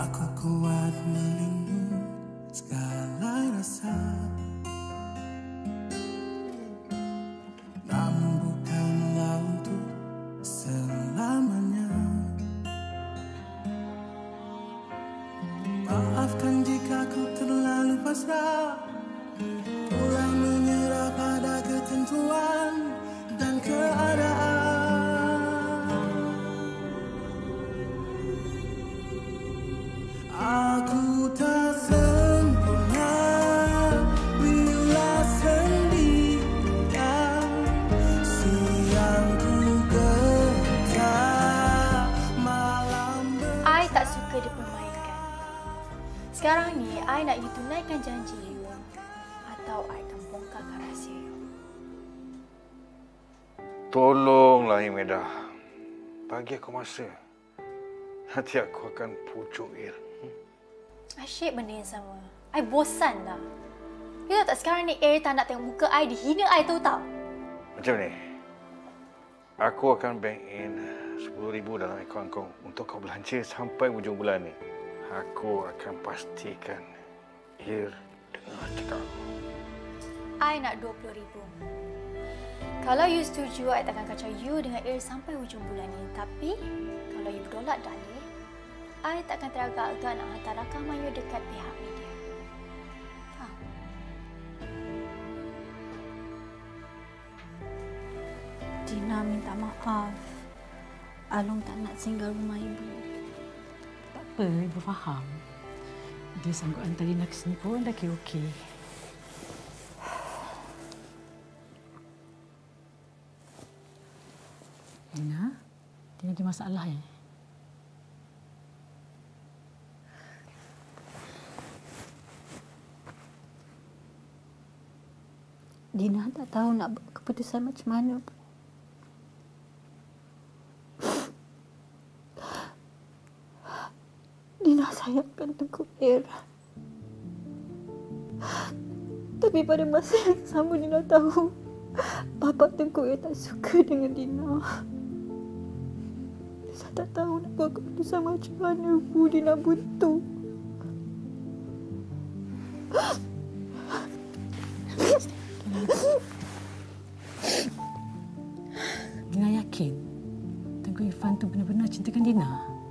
Aku kuat melindungi segala rasa, namun bukanlah untuk selamanya. Maafkan jika ku terlalu pasrah, kurang menyerah pada ketentuan dan keadaan. Aku tak sempurna bila sendirian, siang ku getar, malam I tak suka dipermainkan. Sekarang ni, I nak you tunaikan janji you atau I akan bongkarkan rahsia you. Tolonglah Imelda. Bagi aku masa. Nanti aku akan pujuk Il. Asyik benda yang sama. I bosan dah. You tahu tak sekarang ni Air tak nak tengok muka I, dihina I tahu tak? Macam ni. Aku akan bank in 10,000 dalam akaun kau untuk kau belanja sampai hujung bulan ni. Aku akan pastikan Il dengar cakap aku. I nak 20,000. Kalau you setuju, I takkan kacau you dengan Air sampai hujung bulan ni. Tapi, kalau you bertolak dalih, I takkan teragak-agak nak hantar rakaman you dekat pihak media. Faham? Dina minta maaf. Along tak nak singgah rumah ibu. Tak apa, ibu faham. Dia sanggup hantar Dina ke sini pun dah kira okey. Dina, dia ada masalah ya? Dina tak tahu nak buat keputusan macam mana. Dina sayangkan Tengku Air. Tapi pada masa yang sama Dina tahu bapa Tengku Air tak suka dengan Dina. Saya tak tahu nak buat keputusan macam mana. Dina buntu. Dina yakin Tengku Irfan tu benar-benar cintakan Dina?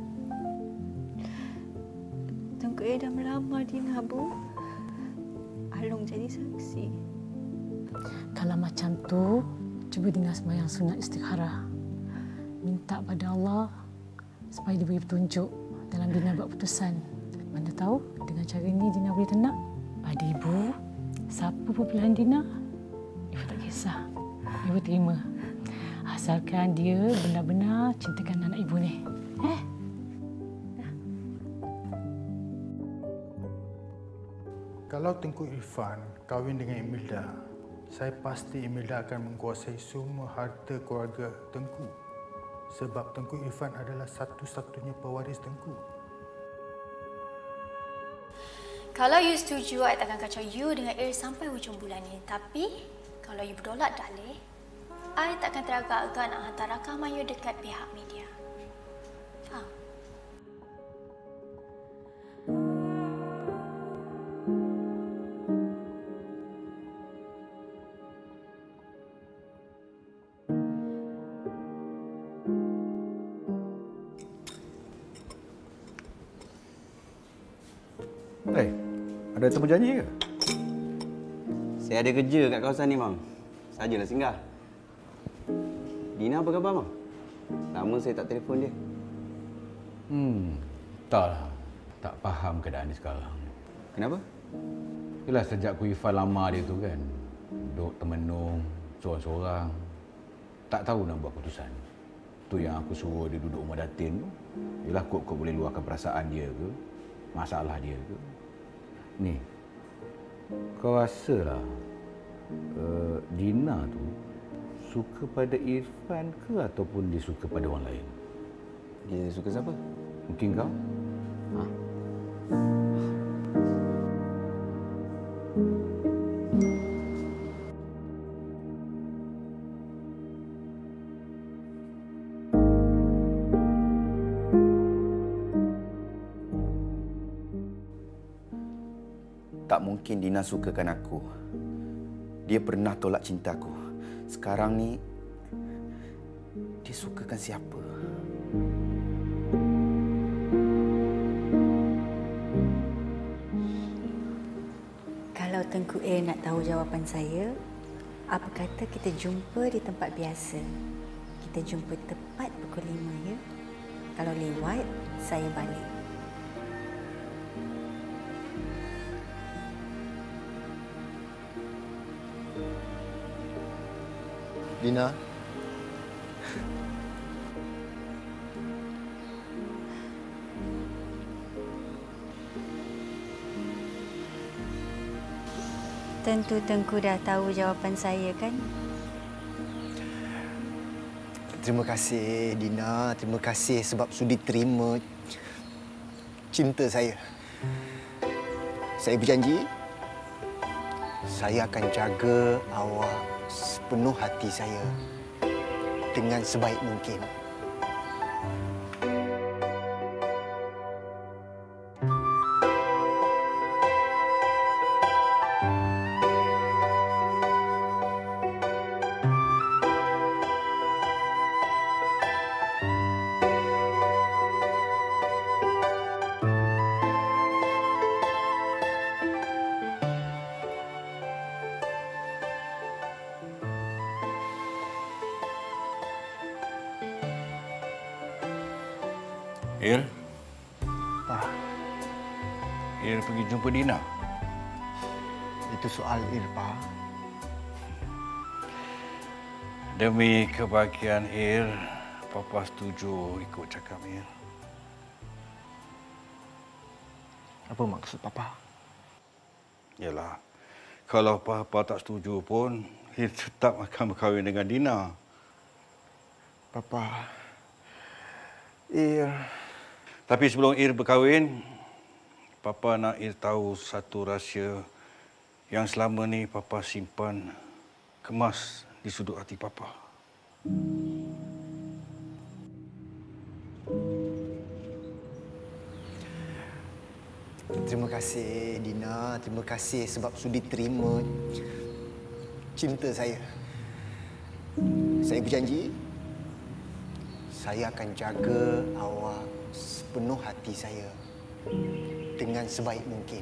Tengku Air dah melamar Dina, Bu. Along jadi saksi. Kalau macam tu, cuba Dina sembahyang sunat istikharah. Minta pada Allah supaya dia beri petunjuk dalam Dina buat keputusan. Mana tahu dengan cara ini Dina boleh tenang. Pada ibu, siapa pun pilihan Dina, ibu tak kisah. Ibu terima. Asalkan dia benar-benar cintakan anak ibu ni. Kalau Tengku Irfan kahwin dengan Imelda, saya pasti Imelda akan menguasai semua harta keluarga Tengku. Sebab Tengku Irfan adalah satu-satunya pewaris Tengku. Kalau you setuju, I takkan kacau you dengan Air sampai hujung bulan ni. Tapi, kalau you bertolak dalih, I takkan teragak-agak nak hantar rakaman you dekat pihak media. Faham? Ada temu janji ke? Saya ada kerja kat kawasan ni, bang. Sajalah singgah. Dina apa khabar, bang? Lama saya tak telefon dia. Entahlah. Tak faham keadaan dia sekarang. Kenapa? Yelah, sejak Irfan lama dia tu kan. Duduk termenung, seorang-seorang. Tak tahu nak buat keputusan. Tu yang aku suruh dia duduk rumah datin tu. Yelah, kot-kot boleh luahkan perasaan dia ke, masalah dia ke. Ni, kau rasalah Dina tu suka pada Irfan ke ataupun dia suka pada orang lain? Dia suka siapa? Mungkin kau? Ha? mungkin Dina sukakan aku. Dia pernah tolak cintaku. Sekarang ni, dia sukakan siapa? Kalau Tengku A nak tahu jawapan saya, apa kata kita jumpa di tempat biasa? Kita jumpa tepat pukul 5 ya. Kalau lewat, saya balik. Dina, Tentu Tengku dah tahu jawapan saya kan? Terima kasih Dina, terima kasih sebab sudi terima cinta saya. Saya berjanji saya akan jaga awak sepenuh hati saya dengan sebaik mungkin. Ir, Pak, Ir pergi jumpa Dina. itu soal Irpa. Demi kebahagiaan Ir, Papa setuju ikut cakap Ir. Apa maksud Papa? Yalah, kalau Papa tak setuju pun, Ir tetap akan berkahwin dengan Dina. Papa, Tapi sebelum Ir berkahwin, Papa nak Ir tahu satu rahsia yang selama ni Papa simpan kemas di sudut hati Papa. Terima kasih Dina, terima kasih sebab sudi terima cinta saya. Saya berjanji saya akan jaga awak sepenuh hati saya dengan sebaik mungkin.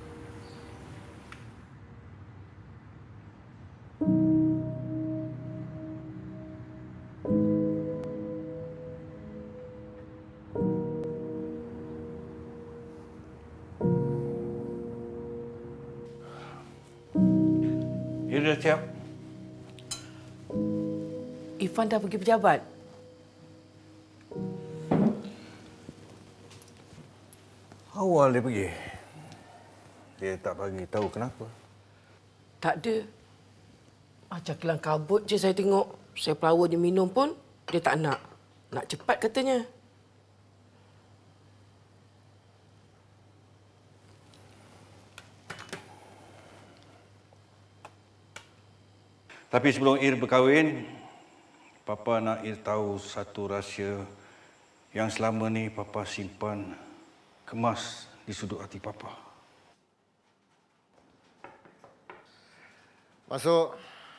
Ir dah siap? Irfan dah pergi pejabat. Awal dia pergi. Dia tak bagi tahu kenapa. Tak ada. Macam kelang kabut je saya tengok. Saya pelawa dia minum pun, dia tak nak. Nak cepat katanya. Tapi sebelum Ir berkahwin, Papa nak Ir tahu satu rahsia yang selama ni Papa simpan kemas di sudut hati Papa. Masuk.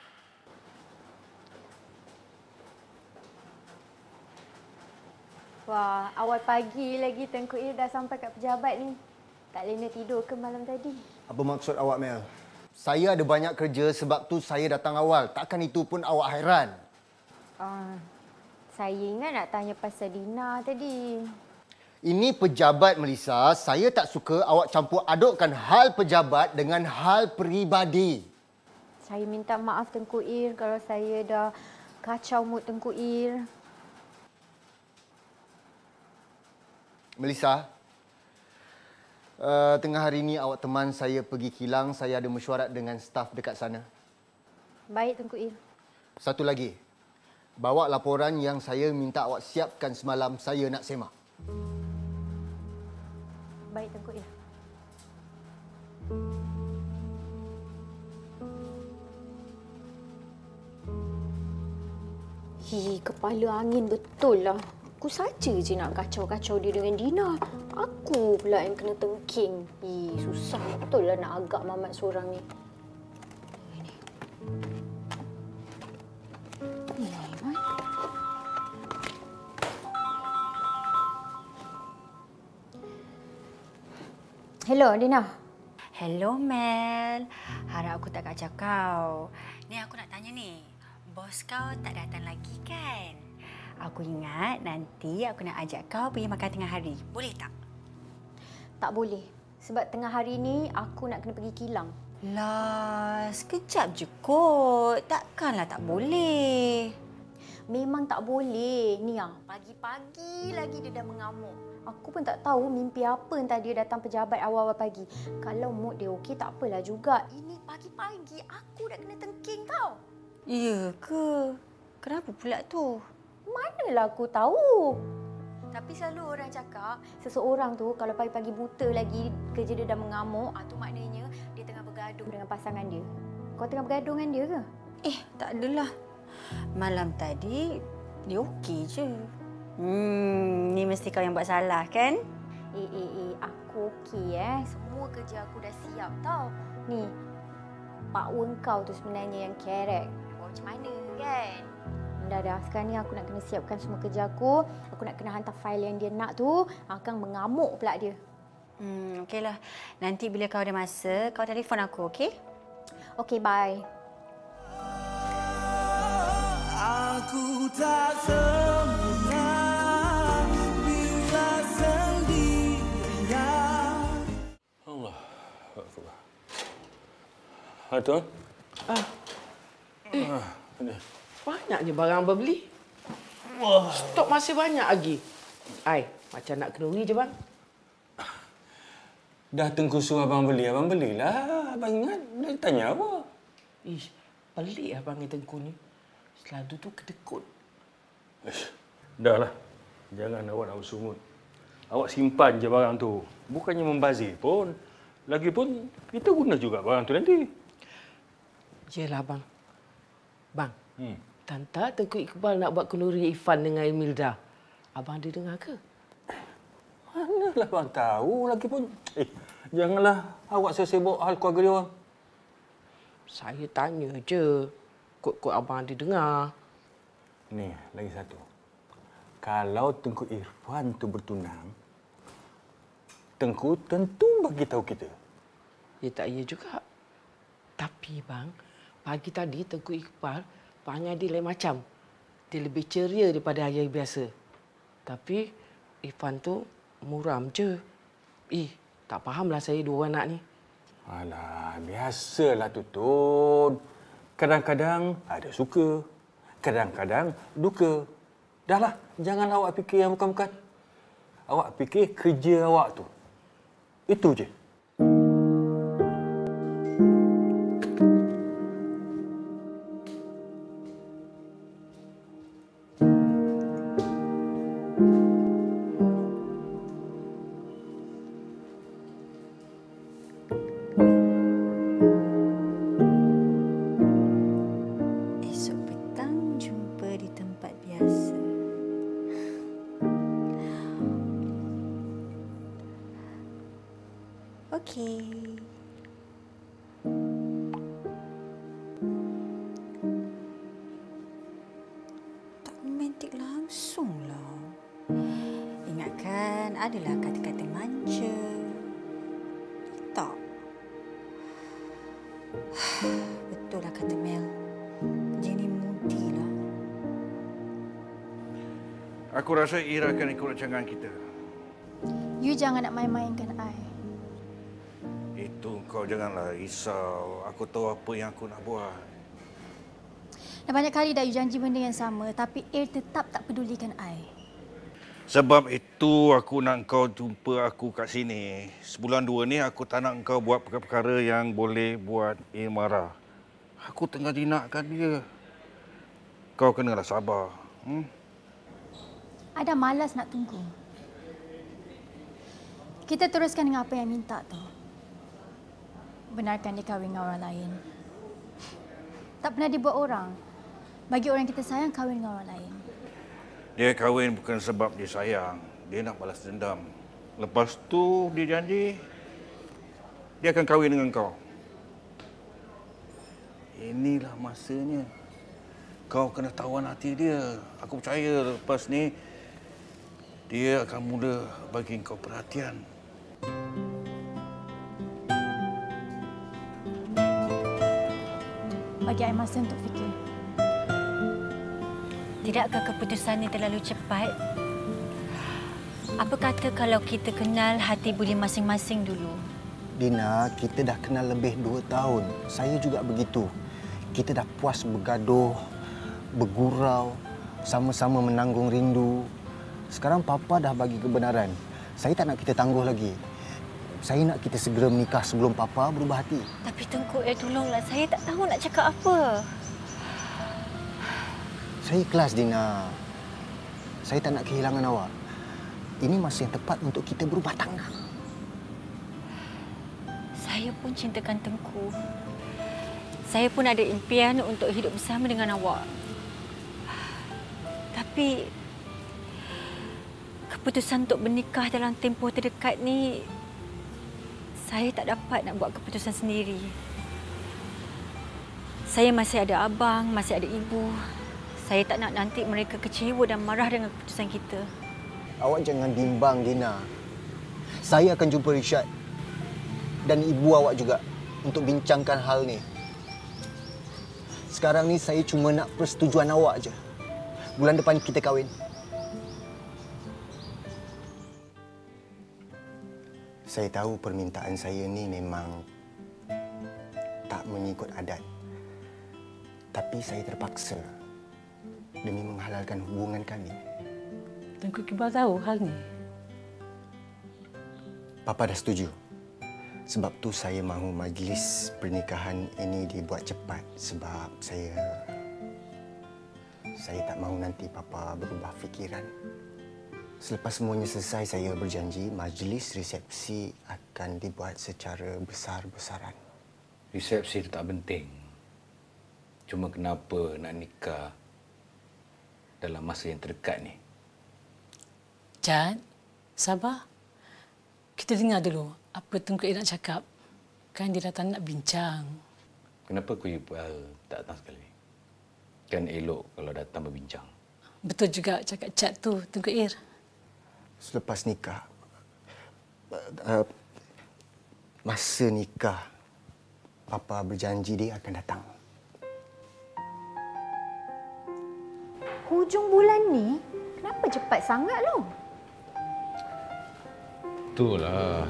Wah, awal pagi lagi Tengku Ir dah sampai kat pejabat ni. Tak lena tidur ke malam tadi? Apa maksud awak, Mel? Saya ada banyak kerja sebab tu saya datang awal. Takkan itu pun awak hairan? Saya ingat nak tanya pasal Dina tadi. Ini pejabat, Melissa. Saya tak suka awak campur adukkan hal pejabat dengan hal peribadi. Saya minta maaf Tengku Ir kalau saya dah kacau mood Tengku Ir. Melissa, tengah hari ini awak teman saya pergi kilang. Saya ada mesyuarat dengan staf dekat sana. Baik Tengku Ir. Satu lagi. Bawa laporan yang saya minta awak siapkan semalam. Saya nak semak. Baik Tengku Ir. Kepala angin betul lah. Aku saja je nak kacau-kacau dia dengan Dina. Aku pula yang kena tengking. Susah betul lah nak agak Mamat seorang ni. Hello, Dina. Hello, Mel. Harap aku tak kacau kau. Ni aku nak tanya ni. Bos kau tak datang lagi kan? Aku ingat nanti aku nak ajak kau pergi makan tengah hari. Boleh tak? Tak boleh. Sebab tengah hari ni aku nak kena pergi kilang. Lah, sekejap je kot. Takkanlah tak boleh. Memang tak boleh. Ni pagi-pagi lagi dia dah mengamuk. Aku pun tak tahu mimpi apa entah dia datang pejabat awal-awal pagi. Kalau mood dia okey tak apalah juga. Ini pagi-pagi aku dah kena tengking tau. Ya ke? Kenapa pula tu? Manalah aku tahu. Tapi selalu orang cakap seseorang tu kalau pagi-pagi buta lagi kerja dia dah mengamuk, tu maknanya dia tengah bergaduh dengan pasangan dia. Kau tengah bergaduh dengan dia ke? Tak adalah. Malam tadi dia okey je. Ni mesti kau yang buat salah kan? Aku okey Semua kerja aku dah siap tau. Ni, Pak Wen kau tu sebenarnya yang kerek. Kau macam mana kan? Dah. Sekarang ni aku nak kena siapkan semua kerja aku. Aku nak kena hantar fail yang dia nak tu. Akan mengamuk pula dia. Okeylah. Nanti bila kau ada masa, kau telefon aku, okey? Okey, bye. Aku tak sempurna bila sendirian. Allah Akbar. Tuan? Banyaknya barang abang beli. Stok masih banyak lagi. Macam nak kenduri je, bang. Dah Tengku suruh abang belilah. Abang ingat, dah tanya apa? Pelik abang Tengku ni. Selalu tu kedekut. Dah lah. Jangan awak nak bersungut. Awak simpan je barang tu. Bukannya membazir pun. Lagipun, kita guna juga barang tu nanti. Yelah, bang. Bang, Tanta Tengku Iqbal nak buat kenduri Irfan dengan Imelda. Abang ada dengar ke? Manalah bang tahu. Lagipun, janganlah awak sibuk hal keluarga dia orang. Saya tanya je. Kot-kot abang ada dengar. Ni, lagi satu. Kalau Tengku Irfan tu bertunang, Tengku tentu bagi tahu kita. Ya tak ya juga. Tapi bang, pagi tadi Tengku Iqbal panggil dia lain macam. Dia lebih ceria daripada hari biasa. Tapi Irfan tu muram je. Tak fahamlah saya dua anak ni. Alah, biasalah tu, Tun. Kadang-kadang ada suka, kadang-kadang duka. Dahlah, janganlah awak fikir yang bukan-bukan. Awak fikir kerja awak tu. Itu je. Okey. Tak romantik langsunglah. Ingatkan adalah kata-kata manja. Tak. Betul lah kata Mel. Jenny mudilah. Aku rasa Ira akan ikut rancangan kita. You jangan nak main-mainkan I. Itu kau janganlah risau. Aku tahu apa yang aku nak buat. Dah banyak kali dah you janji benda yang sama, tapi Air tetap tak pedulikan I. Sebab itu aku nak kau jumpa aku kat sini. Sebulan dua ni aku tak nak kau buat perkara-perkara yang boleh buat Air marah. Aku tengah jinakkan dia. Kau kenalah sabar. I dah malas nak tunggu. Kita teruskan dengan apa yang minta tu. Benarkan dia kahwin dengan orang lain. Tak pernah dibuat orang. Bagi orang kita sayang, kahwin dengan orang lain. Dia kahwin bukan sebab dia sayang. Dia nak balas dendam. Lepas tu dia janji dia akan kahwin dengan kau. Inilah masanya. Kau kena tawan hati dia. Aku percaya lepas ni dia akan mula bagi kau perhatian. Bagi saya masa untuk fikir. Tidakkah keputusan ini terlalu cepat? Apa kata kalau kita kenal hati budi masing-masing dulu? Dina, kita dah kenal lebih 2 tahun. Saya juga begitu. Kita dah puas bergaduh, bergurau, sama-sama menanggung rindu. Sekarang Papa dah bagi kebenaran. Saya tak nak kita tangguh lagi. Saya nak kita segera menikah sebelum Papa berubah hati. Tapi Tengku, tolonglah. Saya tak tahu nak cakap apa. Saya ikhlas, Dina. Saya tak nak kehilangan awak. Ini masa yang tepat untuk kita berubah tangga. Saya pun cintakan Tengku. Saya pun ada impian untuk hidup bersama dengan awak. Tapi keputusan untuk bernikah dalam tempoh terdekat ni, saya tak dapat nak buat keputusan sendiri. Saya masih ada abang, masih ada ibu. Saya tak nak nanti mereka kecewa dan marah dengan keputusan kita. Awak jangan bimbang, Dina. Saya akan jumpa Rishad dan ibu awak juga untuk bincangkan hal ni. Sekarang ni saya cuma nak persetujuan awak aja. Bulan depan kita kahwin. Saya tahu permintaan saya ni memang tak mengikut adat. Tapi saya terpaksa demi menghalalkan hubungan kami. Tengku Iqbal tahu hal ni? Papa dah setuju. Sebab tu saya mahu majlis pernikahan ini dibuat cepat sebab saya tak mahu nanti Papa berubah fikiran. Selepas semuanya selesai, saya berjanji majlis resepsi akan dibuat secara besar-besaran. Resepsi itu tak penting. Cuma kenapa nak nikah dalam masa yang terdekat ni? Jad, sabar. Kita dengar dulu apa Tengku nak cakap. Kan dia datang nak bincang. Kenapa Kuih Iqbal tak datang sekali? Kan elok kalau datang berbincang. Betul juga cakap Cad tu, Tengku Ir. Selepas nikah, masa nikah, Papa berjanji dia akan datang. Hujung bulan ni, kenapa cepat sangat, Long? Itulah.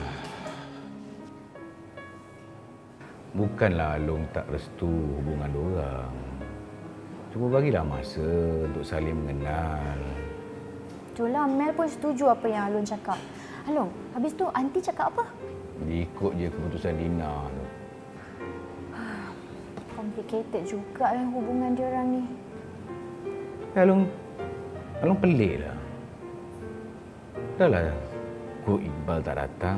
Bukanlah Long tak restu hubungan diorang. Cuma bagilah masa untuk saling mengenal. Itulah, Mel pun setuju apa yang Alun cakap. Along, habis tu Aunty cakap apa? Ikut je keputusan Dina tu. Complicated juga hubungan diorang ni. Along peliklah. Dahlah Kuih Iqbal tak datang.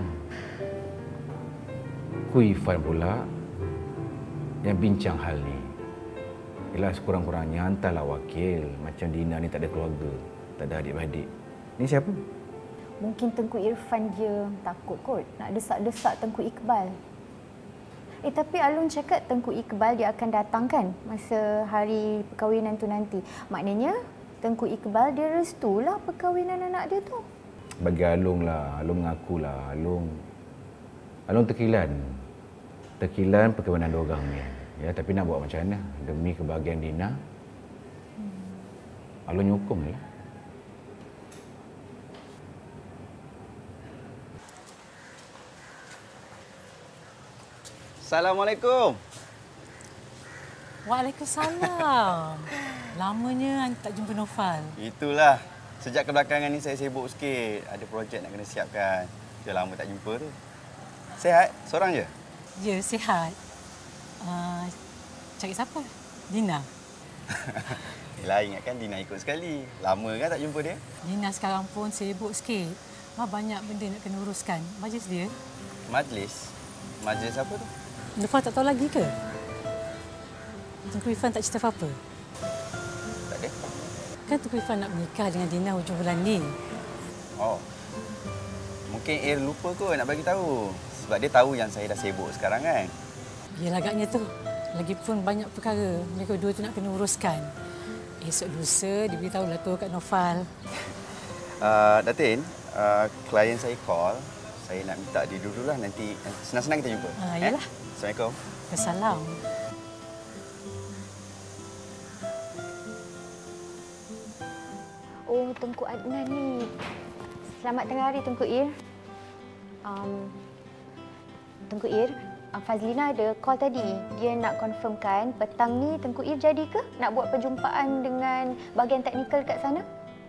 Kuih Irfan pula yang bincang hal ni. Yelah, sekurang-kurangnya hantarlah wakil. Macam Dina ni tak ada keluarga, tak ada adik-beradik. Ni siapa? Mungkin Tengku Irfan dia takut kot nak desak-desak Tengku Iqbal. Tapi Alun cakap Tengku Iqbal dia akan datang kan masa hari perkahwinan tu nanti. Maknanya Tengku Iqbal dia restulah perkahwinan anak dia tu. Bagi Alung lah. Alung mengakulah. Alung tekilan. Tekilan perkahwinan diorang ni. Ya, tapi nak buat macam mana? Demi kebahagiaan Dina. Alung nyokong lah. Assalamualaikum. Waalaikumsalam. Lamanya tak jumpa Nofal. Itulah. Sejak kebelakangan ni saya sibuk sikit. Ada projek nak kena siapkan. Dah lama tak jumpa tu. Sihat? Seorang je? Ya, sihat. Cari siapa? Dina. Yelah, ingatkan Dina ikut sekali. Lama kan tak jumpa dia? Dina sekarang pun sibuk sikit. Banyak benda nak kena uruskan. Majlis dia. Majlis? Majlis apa tu? Nofal tak tahu lagi ke? Tengku Irfan tak cerita apa-apa? Tak ada. Kan Tengku Irfan nak menikah dengan Dina hujung bulan ni. Oh. Mungkin Ir lupa kot nak bagi tahu. Sebab dia tahu yang saya dah sibuk sekarang kan. Yalah agaknya tu. Lagipun banyak perkara mereka dua tu nak kena uruskan. Esok lusa dia beritahulah tu kat Nofal. Datin, klien saya call. Saya nak minta dia dululah, nanti senang-senang kita jumpa. Yalah. Assalamualaikum. Assalam. Oh, Tengku Adnan ni. Selamat tengah hari, Tengku Ir. Tengku Ir, Fazlina ada call tadi. Dia nak confirmkan petang ni Tengku Ir jadi ke nak buat perjumpaan dengan bahagian teknikal kat sana?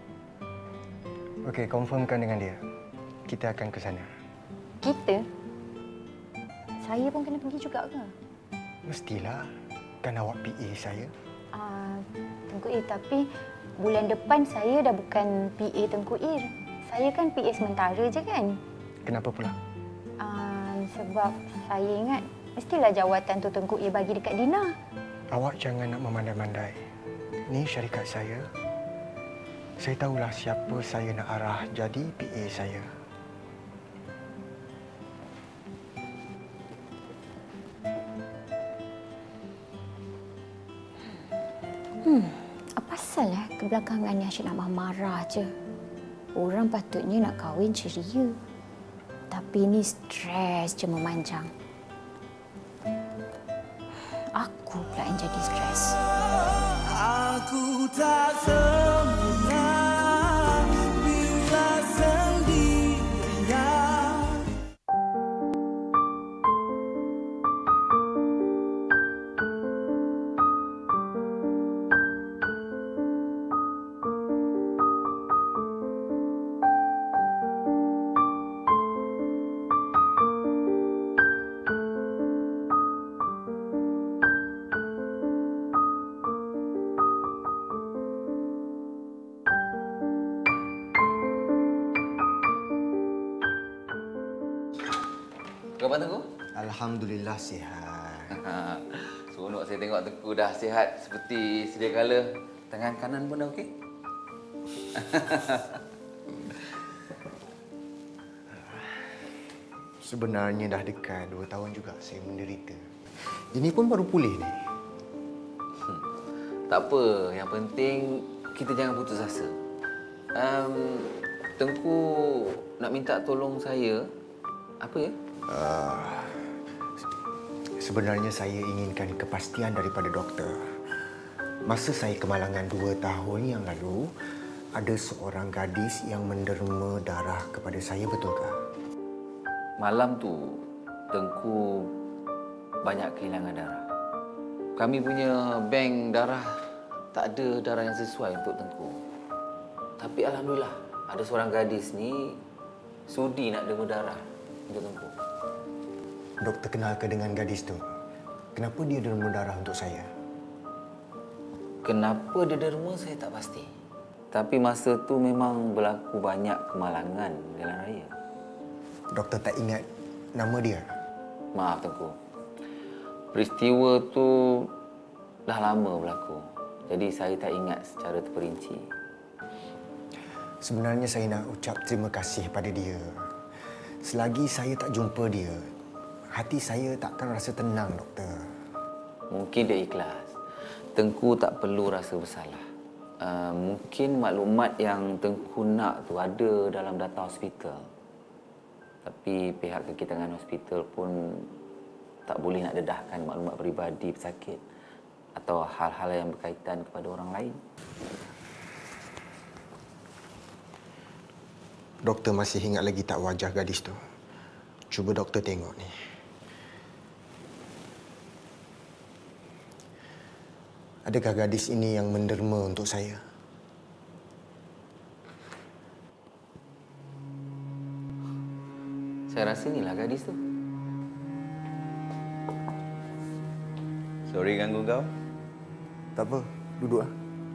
Okey, confirmkan dengan dia. Kita akan ke sana. Kita? Saya pun kena pergi juga ke? Mestilah. Kan awak PA saya. Tengku Ir, tapi bulan depan saya dah bukan PA Tengku Ir. Saya kan PA sementara je kan? Kenapa pula? Sebab saya ingat mestilah jawatan tu Tengku Ir bagi dekat Dina. Awak jangan nak memandai-mandai. Ni syarikat saya. Saya tahulah siapa saya nak arah jadi PA saya. Apa pasal kebelakangan ni asyik nak marah je. Orang patutnya nak kahwin ceria. Tapi ni stres je memanjang. Aku pula yang jadi stres. Aku tak sempurna bila sendirian. Khabar Tengku? Alhamdulillah sihat. Seronok saya tengok Tengku dah sihat seperti sedia kala. Tangan kanan pun dah okey? Sebenarnya dah dekat 2 tahun juga saya menderita. Ini pun baru pulih ni. Tak apa, yang penting kita jangan putus asa. Tengku nak minta tolong saya. Apa ya? Sebenarnya saya inginkan kepastian daripada doktor. Masa saya kemalangan 2 tahun yang lalu, ada seorang gadis yang menderma darah kepada saya, betulkah? Malam tu, Tengku banyak kehilangan darah. Kami punya bank darah tak ada darah yang sesuai untuk Tengku. Tapi Alhamdulillah, ada seorang gadis ni sudi nak derma darah untuk Tengku. Doktor kenal ke dengan gadis tu? Kenapa dia derma darah untuk saya? Kenapa dia derma saya tak pasti. Tapi masa tu memang berlaku banyak kemalangan di jalan raya. Doktor tak ingat nama dia? Maaf Tengku. Peristiwa tu dah lama berlaku. Jadi saya tak ingat secara terperinci. Sebenarnya saya nak ucap terima kasih pada dia. Selagi saya tak jumpa dia, hati saya takkan rasa tenang, doktor. Mungkin dia ikhlas. Tengku tak perlu rasa bersalah. Mungkin maklumat yang Tengku nak tu ada dalam data hospital. Tapi pihak kekitangan hospital pun tak boleh nak dedahkan maklumat peribadi pesakit atau hal-hal yang berkaitan kepada orang lain. Doktor masih ingat lagi tak wajah gadis tu? Cuba doktor tengok ni. Adakah gadis ini yang menderma untuk saya? Saya rasa inilah gadis tu. Sorry ganggu kau. Tak apa, duduk.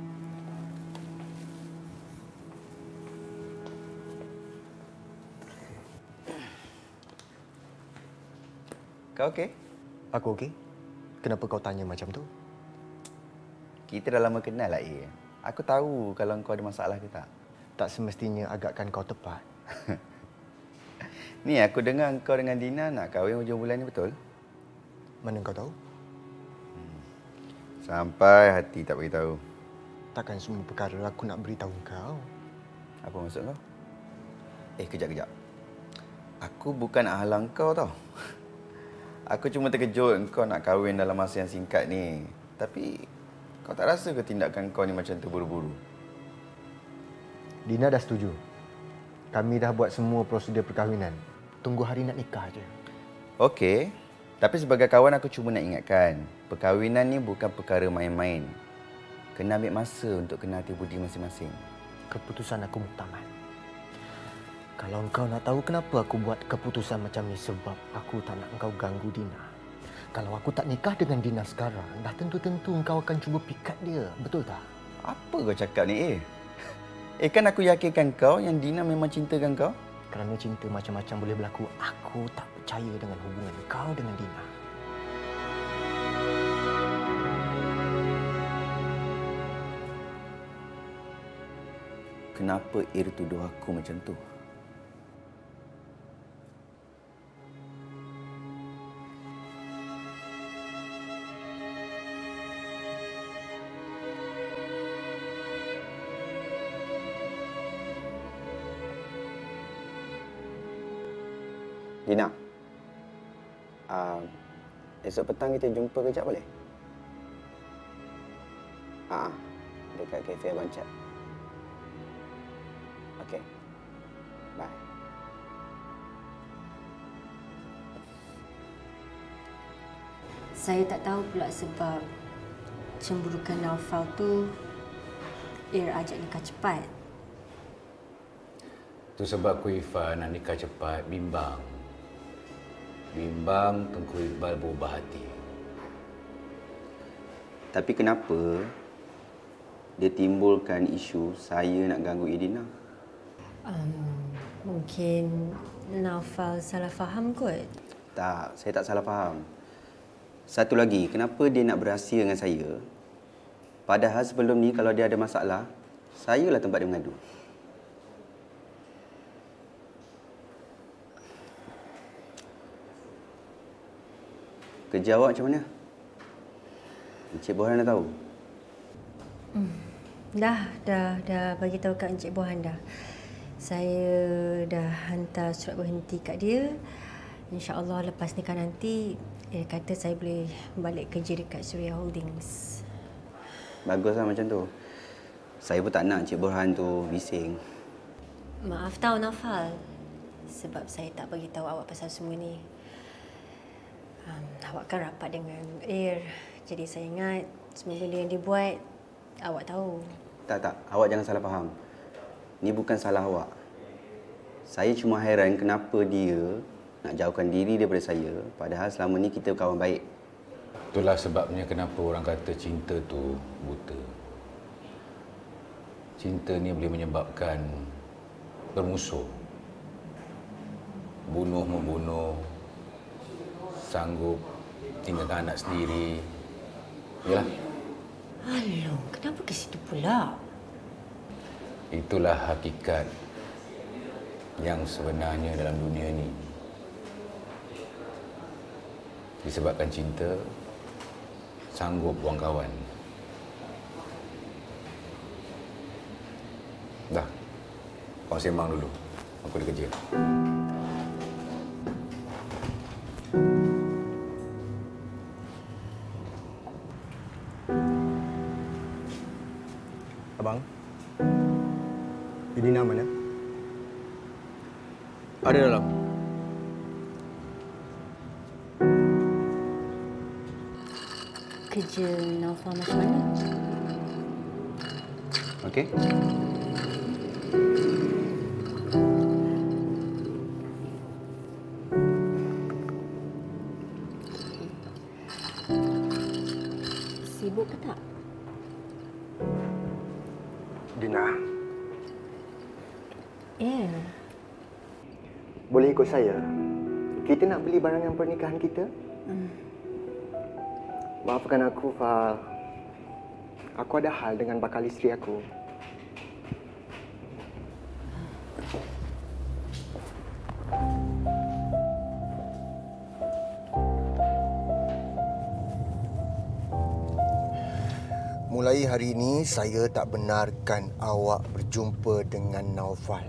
Kau okey? Aku okey. Kenapa kau tanya macam tu? Kita dah lama kenal lah, A. Aku tahu kalau kau ada masalah ke tak. Tak semestinya agakkan kau tepat. Ni aku dengar kau dengan Dina nak kahwin hujung bulan ni, betul? Mana kau tahu? Sampai hati tak beritahu. Takkan semua perkara aku nak beritahu kau. Apa maksud kau? Kejap. Aku bukan nak halang kau tau. Aku cuma terkejut kau nak kahwin dalam masa yang singkat ni. Tapi kau tak rasa ke tindakan kau ni macam terburu-buru? Dina dah setuju. Kami dah buat semua prosedur perkahwinan. Tunggu hari nak nikah je. Okey. Tapi sebagai kawan aku cuma nak ingatkan, perkahwinan ni bukan perkara main-main. Kena ambil masa untuk kenal hati budi masing-masing. Keputusan aku muktamad. Kalau engkau nak tahu kenapa aku buat keputusan macam ni, sebab aku tak nak engkau ganggu Dina. Kalau aku tak nikah dengan Dina sekarang, dah tentu-tentu engkau akan cuba pikat dia. Betul tak? Apa kau cakap ni, kan aku yakinkan kau yang Dina memang cintakan kau. Kerana cinta macam-macam boleh berlaku, aku tak percaya dengan hubungan kau dengan Dina. Kenapa tuduh aku macam tu? Dina, esok petang kita jumpa kejap boleh? Dekat kafe Abang Cat. Okey. Bye. Saya tak tahu pula sebab cemburukan Naufal tu ajak nikah cepat. Tu sebab aku Irfan nak nikah cepat bimbang. Bimbang Tengku Iqbal berubah hati. Tapi kenapa dia timbulkan isu saya nak ganggu Dina? Mungkin Naufal salah faham kot. Tak, saya tak salah faham. Satu lagi, kenapa dia nak berahsia dengan saya? Padahal sebelum ni kalau dia ada masalah, sayalah tempat dia mengadu. Kerja awak macam mana? Encik Bohan dah tahu? Dah bagi tahu kat Encik Bohan dah. Saya dah hantar surat berhenti kat dia. InsyaAllah lepas nikah nanti, dia kata saya boleh balik kerja dekat Suria Holdings. Baguslah macam tu. Saya pun tak nak Encik Bohan tu bising. Maaf tau Naufal. Sebab saya tak bagi tahu awak pasal semua ni. Awak kan rapat dengan jadi saya ingat semua benda yang dia buat, awak tahu. Tak. Awak jangan salah faham. Ni bukan salah awak. Saya cuma hairan kenapa dia nak jauhkan diri daripada saya, padahal selama ni kita kawan baik. Itulah sebabnya kenapa orang kata cinta tu buta. Cinta ni boleh menyebabkan bermusuh. Bunuh-membunuh, sanggup tinggalkan anak sendiri. Yalah. Aduh, kenapa ke situ pula? Itulah hakikat yang sebenarnya dalam dunia ni. Disebabkan cinta, sanggup buang kawan. Dah, kau sembang dulu. Aku ada kerja. Abang, Dina mana? Ada dalam. Kerja Naufal macam mana? Okey. Sibuk ke tak? Dina, boleh ikut saya? Kita nak beli barangan pernikahan kita. Maafkan aku, Fah. Aku ada hal dengan bakal isteri aku. Mulai hari ini, saya tak benarkan awak berjumpa dengan Naufal.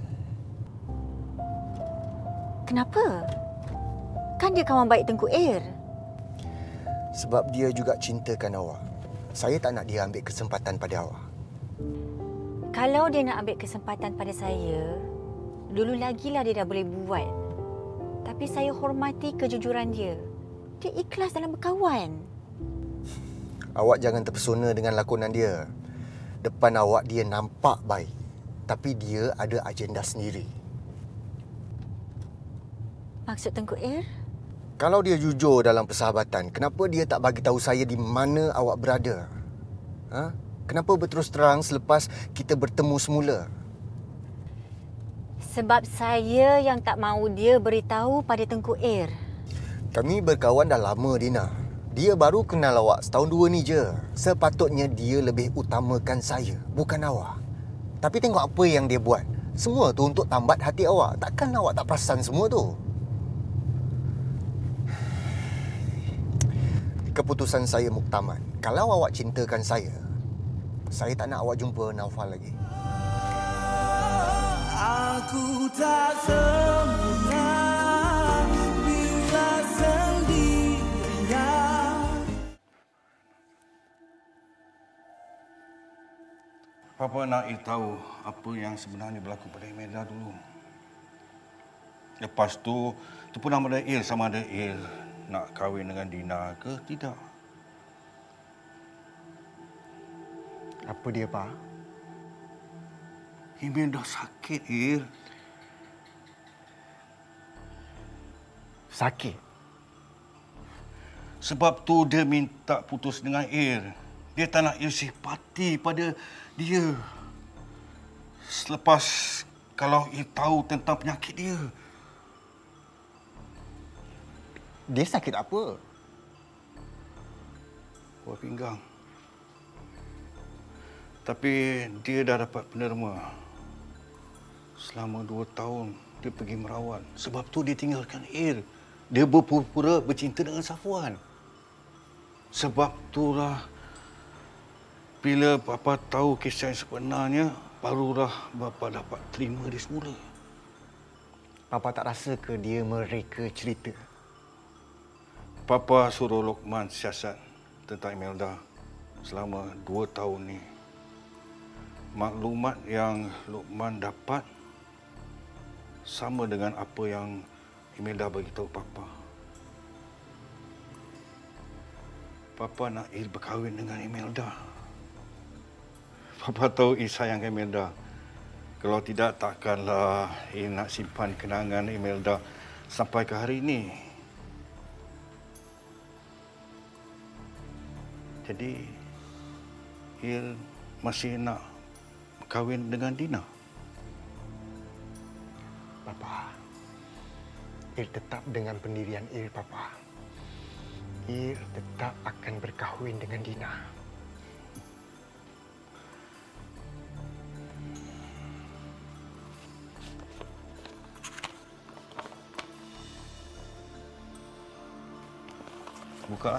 Kenapa? Kan dia kawan baik Tengku Air. Sebab dia juga cintakan awak. Saya tak nak dia ambil kesempatan pada awak. Kalau dia nak ambil kesempatan pada saya, dulu lagilah dia dah boleh buat. Tapi saya hormati kejujuran dia. Dia ikhlas dalam berkawan. Awak jangan terpesona dengan lakonan dia. Depan awak dia nampak baik. Tapi dia ada agenda sendiri. Maksud Tengku Air? Kalau dia jujur dalam persahabatan, kenapa dia tak bagi tahu saya di mana awak berada? Ha? Kenapa berterus terang selepas kita bertemu semula? Sebab saya yang tak mahu dia beritahu pada Tengku Air. Kami berkawan dah lama, Dina. Dia baru kenal awak setahun dua ni je. Sepatutnya dia lebih utamakan saya, bukan awak. Tapi tengok apa yang dia buat. Semua tu untuk tambat hati awak. Takkan awak tak perasan semua tu? Keputusan saya muktamad. Kalau awak cintakan saya tak nak awak jumpa Naufal lagi. Aku tak sempurna bila sendirian. Papa nak tahu apa yang sebenarnya berlaku pada Imelda dulu. Lepas tu pun nama ada Il sama ada Il nak kahwin dengan Dina ke tidak. Apa dia, Pak? Imelda sakit, Il. Sakit? Sebab tu dia minta putus dengan Il. Dia tak nak Il simpati pada dia. Selepas kalau Il tahu tentang penyakit dia. Dia sakit apa? Buah pinggang. Tapi dia dah dapat penerima. Selama 2 tahun dia pergi merawat. Sebab tu dia tinggalkan Il. Dia berpura-pura bercinta dengan Safwan. Sebab itulah bila Papa tahu kisah yang sebenarnya, barulah Bapa dapat terima dia semula. Papa tak rasa ke dia mereka cerita? Papa suruh Lokman siasat tentang Imelda selama 2 tahun ni. Maklumat yang Lokman dapat sama dengan apa yang Imelda beritahu Papa. Papa nak Il berkahwin dengan Imelda. Papa tahu Il sayang Imelda. Kalau tidak, takkanlah Il nak simpan kenangan Imelda sampai ke hari ini. Jadi, Il masih nak berkahwin dengan Dina. Papa, Il tetap dengan pendirian Il, Papa. Il tetap akan berkahwin dengan Dina. Buka.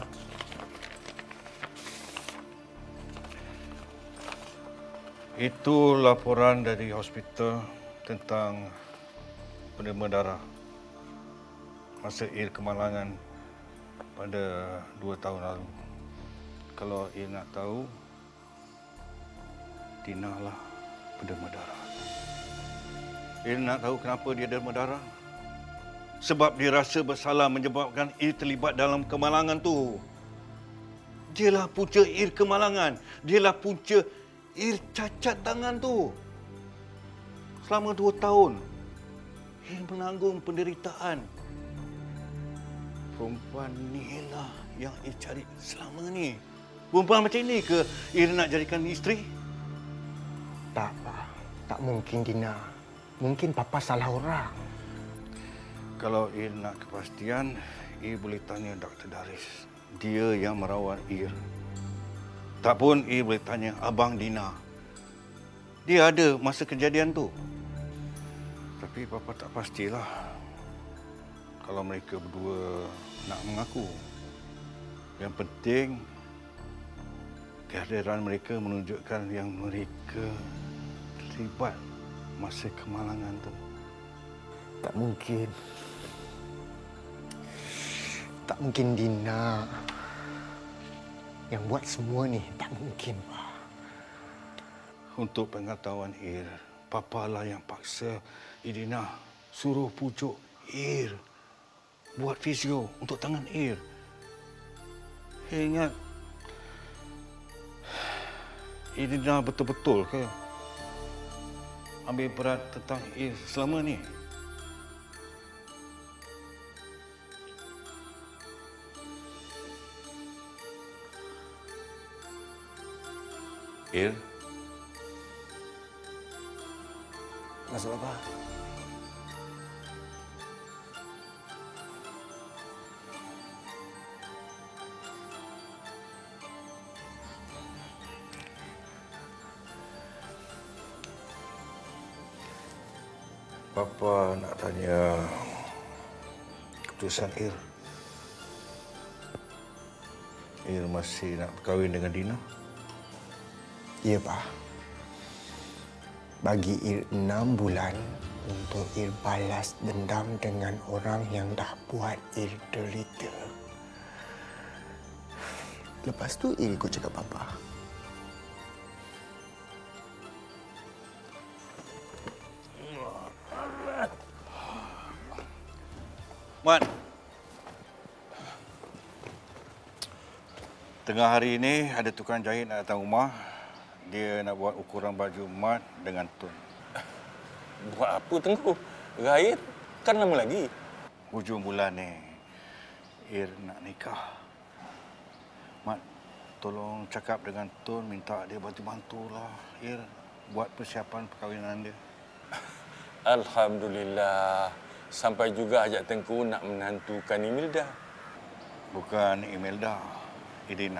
Itu laporan dari hospital tentang penerima darah masa Il kemalangan pada 2 tahun lalu. Kalau Il nak tahu, Dina lah penerima darah. Il nak tahu kenapa dia derma darah? Sebab dia rasa bersalah menyebabkan Il terlibat dalam kemalangan tu. Dialah punca Il kemalangan. Dialah punca Il cacat tangan tu. Selama 2 tahun, Il menanggung penderitaan. Perempuan inilah yang Il cari selama ni. Perempuan macam ini ke Il nak jadikan isteri? Tak, Pak. Tak mungkin, Dina. Mungkin Papa salah orang. Kalau Il nak kepastian, Il boleh tanya Dr. Daris. Dia yang merawat Il. Tak pun ia boleh tanya Abang Dina. Dia ada masa kejadian tu. Tapi Papa tak pastilah kalau mereka berdua nak mengaku. Yang penting, kehadiran mereka menunjukkan yang mereka terlibat masa kemalangan tu. Tak mungkin. Tak mungkin Dina yang buat semua ni. Tak mungkin, Pak. Untuk pengetahuan Ir, Papa lah yang paksa Dina suruh pujuk Ir buat fisio untuk tangan Ir. Ingat, Dina betul-betul ke ambil berat tentang Ir selama ni? Ir? Masuk apa? Papa nak tanya keputusan Ir. Ir masih nak berkahwin dengan Dina? Ya, Pak. Bagi Ir 6 bulan untuk Ir balas dendam dengan orang yang dah buat Ir derita. Lepas tu Ir ikut cakap Papa. Mat. Tengah hari ini ada tukang jahit nak datang rumah. Dia nak buat ukuran baju Mat dengan Tun. Buat apa Tengku? Raid kan lama lagi. Hujung bulan ni, Ir nak nikah. Mat, tolong cakap dengan Tun, minta dia bantu-bantulah Ir buat persiapan perkahwinan dia. Alhamdulillah. Sampai juga ajak Tengku nak menantukan Imelda. Bukan Imelda, Dina.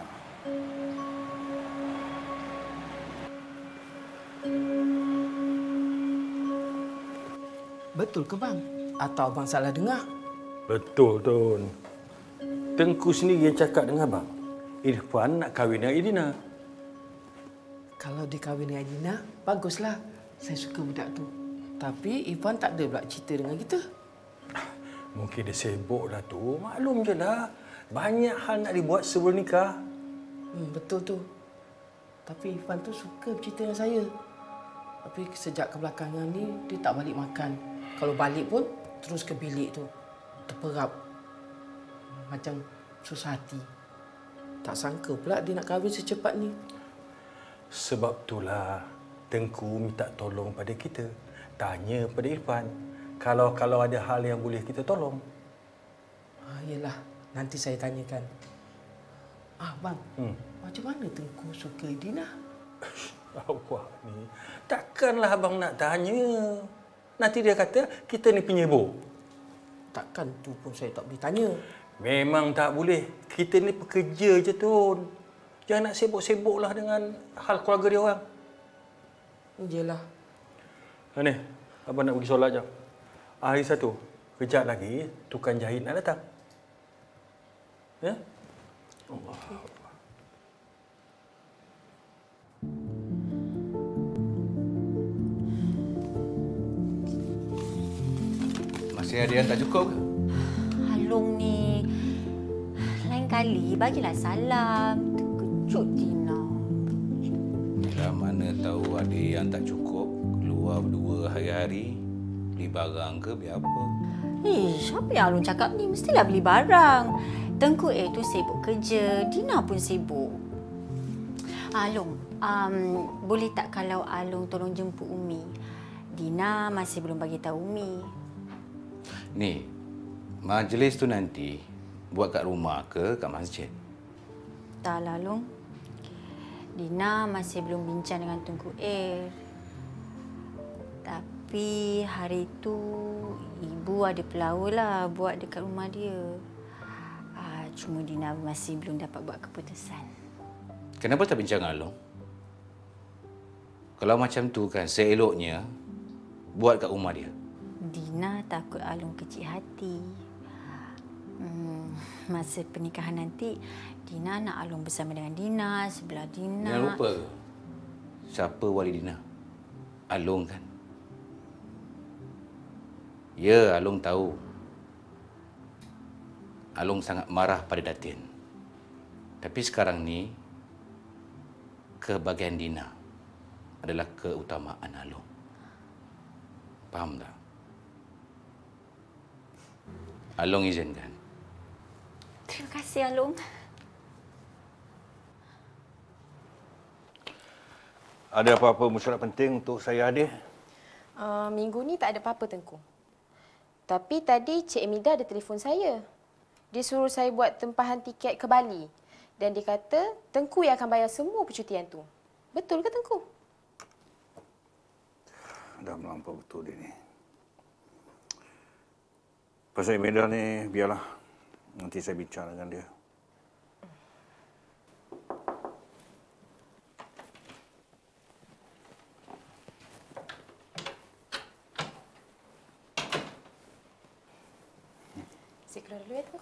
Betul ke bang? Atau abang salah dengar? Betul, Tun. Tengku sendiri yang cakap dengan abang. Irfan nak kahwin dengan Idina. Kalau dia kahwin dengan Idina, baguslah. Saya suka budak tu. Tapi Irfan tak ada pula cerita dengan kita. Mungkin dia sibuk dah tu. Maklum je lah. Banyak hal nak dibuat sebelum nikah. Betul tu. Tapi Irfan tu suka bercerita dengan saya. Tapi sejak kebelakangan ni, dia tak balik makan. Kalau balik pun, terus ke bilik tu. Terperap. Macam susah hati. Tak sangka pula dia nak kahwin secepat ni. Sebab itulah Tengku minta tolong pada kita. Tanya pada Irfan. Kalau ada hal yang boleh kita tolong. Yelah, nanti saya tanyakan. Bang, macam mana Tengku suka Dina? Awak ni, takkanlah abang nak tanya. Nanti dia kata kita ni penyebur. Takkan tu pun saya tak boleh tanya. Memang tak boleh. Kita ni pekerja je, Tun. Jangan nak sibuk-sibuklah dengan hal keluarga dia orang. Yelah. Ni, abang nak pergi solat jap. Hari satu, kejap lagi tukang jahit nak datang. Ya? Allah. Masih ada yang tak cukup ke? Alung ni, lain kali bagilah salam. Terkejut Dina. Bila mana tahu ada yang tak cukup, keluar berdua hari-hari, beli barang ke biar apa? Siapa yang Alung cakap ni? Mestilah beli barang. Tengku tu sibuk kerja, Dina pun sibuk. Alung, boleh tak kalau Alung tolong jemput Umi? Dina masih belum bagi tahu Umi. Ni, majlis tu nanti buat kat rumah ke kat masjid? Taklah, Alung. Dina masih belum bincang dengan Tengku Tapi hari tu ibu ada pelawa lah buat dekat rumah dia. Cuma Dina masih belum dapat buat keputusan. Kenapa tak bincang dengan Along? Kalau macam tu kan, seeloknya buat kat rumah dia. Dina takut Alung kecil hati. Masa pernikahan nanti, Dina nak Alung bersama dengan Dina, sebelah Dina. Jangan lupa ke? Siapa wali Dina? Along kan? Ya, Along tahu. Along sangat marah pada Datin. Tapi sekarang ni, kebahagiaan Dina adalah keutamaan Along. Faham tak? Along izinkan. Terima kasih, Alung. Ada apa-apa mesyuarat penting untuk saya hadir? Minggu ni tak ada apa-apa, Tengku. Tapi tadi Cik Emida ada telefon saya. Dia suruh saya buat tempahan tiket ke Bali. Dan dia kata Tengku yang akan bayar semua percutian tu. Betul ke, Tengku? Dah melampau betul dia ni. Pasal Imelda ni, biarlah. Nanti saya bincang dengan dia. Saya keluar dulu ya, Tengku.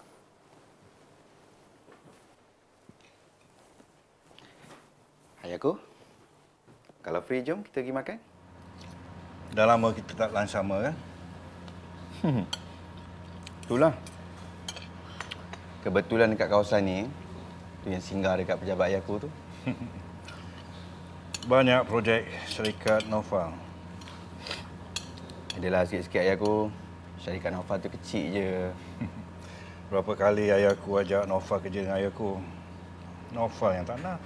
Hai aku. Kalau free, jom kita pergi makan. Dah lama kita tak lunch sama kan? Itulah. Kebetulan dekat kawasan ni, tu yang singgah dekat pejabat ayah aku tu. Banyak projek syarikat Nova. Adalah sikit-sikit ayah aku. Syarikat Nova tu kecil je. Berapa kali ayah aku ajak Nova kerja dengan ayah aku. Nova yang tak nak.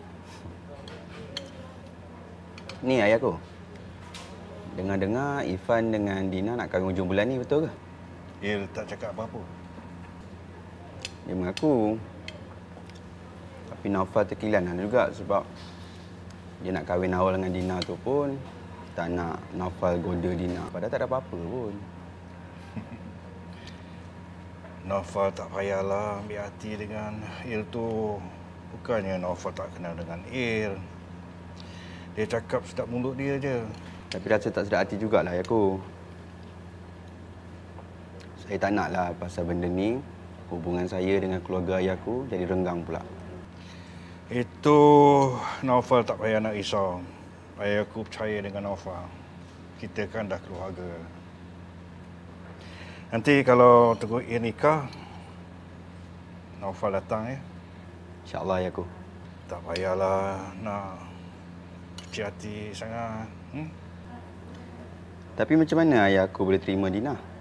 Ni ayah aku. Dengar-dengar Irfan dengan Dina nak kahwin hujung bulan ni, betul ke? Dia tak cakap apa-apa. Dia mengaku. Tapi Naufal terkilanan juga sebab dia nak kahwin awal dengan Dina tu pun tak nak Naufal goda Dina. Padahal tak ada apa-apa pun. Naufal tak payahlah ambil hati dengan Ir tu. Bukannya Naufal tak kenal dengan Ir. Dia cakap sedap mulut dia je. Tapi rasa tak sedap hati jugalah ayah aku. Saya tak naklah pasal benda ni hubungan saya dengan keluarga ayah aku jadi renggang pula. Itu Naufal tak payah nak risau. Ayah aku percaya dengan Naufal. Kita kan dah keluarga. Nanti kalau Tengku Ir nikah, Naufal datang ya. InsyaAllah ayah aku. Tak payahlah nak kecil hati sangat. Tapi macam mana ayah aku boleh terima Dina?